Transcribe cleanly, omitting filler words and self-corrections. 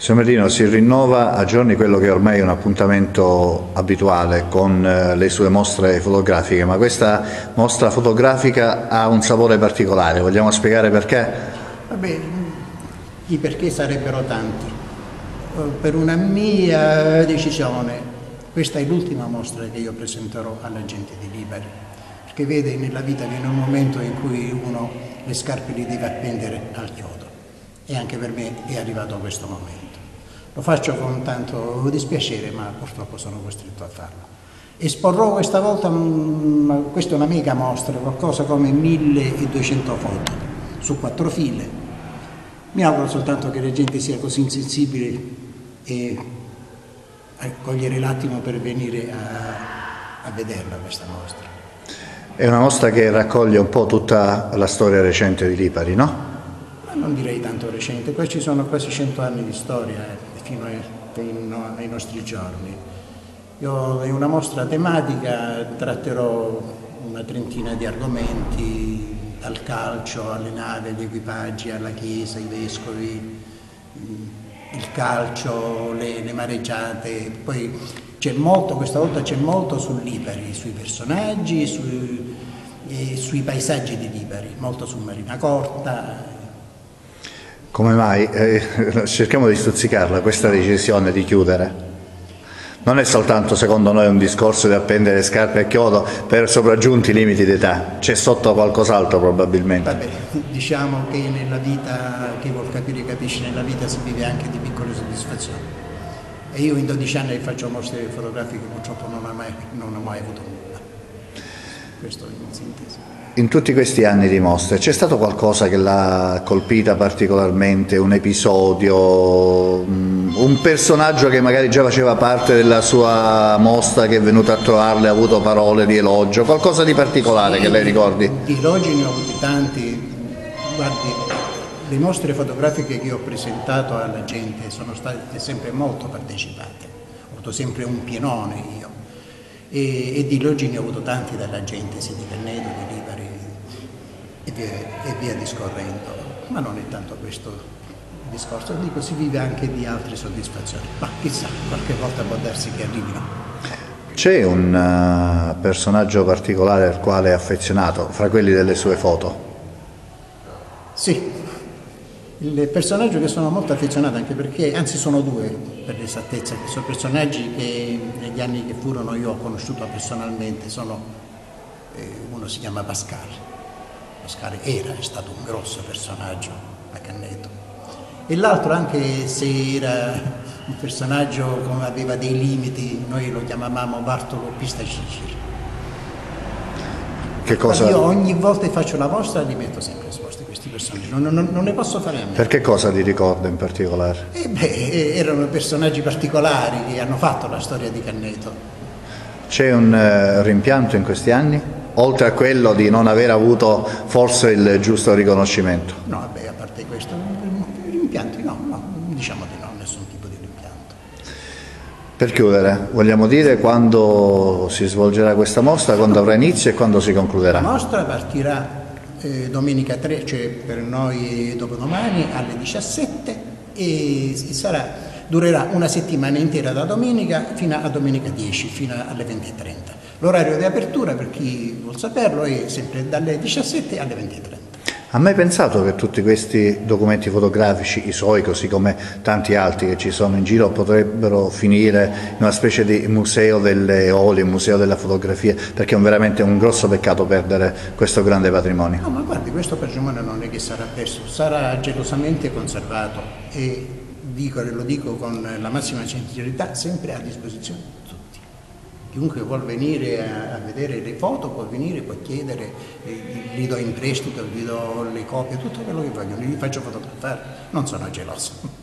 Signor Merlino, si rinnova a giorni quello che ormai è un appuntamento abituale con le sue mostre fotografiche, ma questa mostra fotografica ha un sapore particolare, vogliamo spiegare perché? Vabbè, i perché sarebbero tanti. Per una mia decisione, questa è l'ultima mostra che io presenterò alla gente di Lipari, perché vede, nella vita viene un momento in cui uno le scarpe li deve appendere al chiodo, e anche per me è arrivato questo momento. Lo faccio con tanto dispiacere, ma purtroppo sono costretto a farlo. Esporrò questa volta, questa è una mega mostra, qualcosa come 1200 foto su 4 file. Mi auguro soltanto che la gente sia così insensibile e a cogliere l'attimo per venire a vederla questa mostra. È una mostra che raccoglie un po' tutta la storia recente di Lipari, no? Ma non direi tanto recente, qua ci sono quasi 100 anni di storia fino ai nostri giorni. Io in una mostra tematica tratterò una trentina di argomenti, dal calcio alle navi, agli equipaggi, alla chiesa, ai vescovi, il calcio, le mareggiate. Poi c'è molto, questa volta c'è molto su Lipari, sui personaggi, sui paesaggi di Lipari, molto su Marina Corta. Come mai? Cerchiamo di stuzzicarla questa decisione di chiudere. Non è soltanto, secondo noi, un discorso di appendere le scarpe a chiodo per sopraggiunti limiti d'età, c'è sotto qualcos'altro probabilmente. Vabbè, diciamo che nella vita, chi vuol capire capisce, nella vita si vive anche di piccole soddisfazioni. E io in 12 anni che faccio mostre fotografiche purtroppo non ho mai avuto nulla. Questo in sintesi. In tutti questi anni di mostre c'è stato qualcosa che l'ha colpita particolarmente, un episodio, un personaggio che magari già faceva parte della sua mostra, che è venuto a trovarle, ha avuto parole di elogio, qualcosa di particolare che lei ricordi? Di elogi ne ho avuti tanti. Guardi, le mostre fotografiche che ho presentato alla gente sono state sempre molto partecipate, ho avuto sempre un pienone io. E di elogi ne ho avuto tanti dalla gente, sia di Canneto, di Lipari e via discorrendo, ma non è tanto questo il discorso, dico, si vive anche di altre soddisfazioni, ma chissà, qualche volta può darsi che arrivino. C'è un personaggio particolare al quale è affezionato, fra quelli delle sue foto? Sì, il personaggio che sono molto affezionato, anche perché, anzi sono due per l'esattezza, che sono personaggi che negli anni che furono io ho conosciuto personalmente, uno si chiama Pascal è stato un grosso personaggio a Canneto, e l'altro, anche se era un personaggio come aveva dei limiti, noi lo chiamavamo Bartolo Pistacicil. Che cosa? Io ogni volta che faccio la mostra li metto sempre esposti questi personaggi, non ne posso fare a meno. Per che cosa li ricorda in particolare? Erano personaggi particolari che hanno fatto la storia di Canneto. C'è un rimpianto in questi anni? Oltre a quello di non aver avuto forse il giusto riconoscimento? No, vabbè, a parte questo, rimpianti no, diciamo di no, nessun tipo di rimpianto. Per chiudere, vogliamo dire quando si svolgerà questa mostra, quando avrà inizio e quando si concluderà? La mostra partirà domenica 3, cioè per noi dopodomani, alle 17 e durerà una settimana intera, da domenica fino a domenica 10, fino alle 20:30. L'orario di apertura, per chi vuol saperlo, è sempre dalle 17 alle 20:30. Ha mai pensato che tutti questi documenti fotografici, i suoi così come tanti altri che ci sono in giro, potrebbero finire in una specie di museo delle olie, museo della fotografia, perché è veramente un grosso peccato perdere questo grande patrimonio? No, ma guardi, questo patrimonio non è che sarà perso, sarà gelosamente conservato e lo dico con la massima sincerità, sempre a disposizione di tutti. Chiunque vuol venire a vedere le foto può venire, può chiedere, gli do in prestito, gli do le copie, tutto quello che vogliono, gli faccio fotografare, non sono geloso.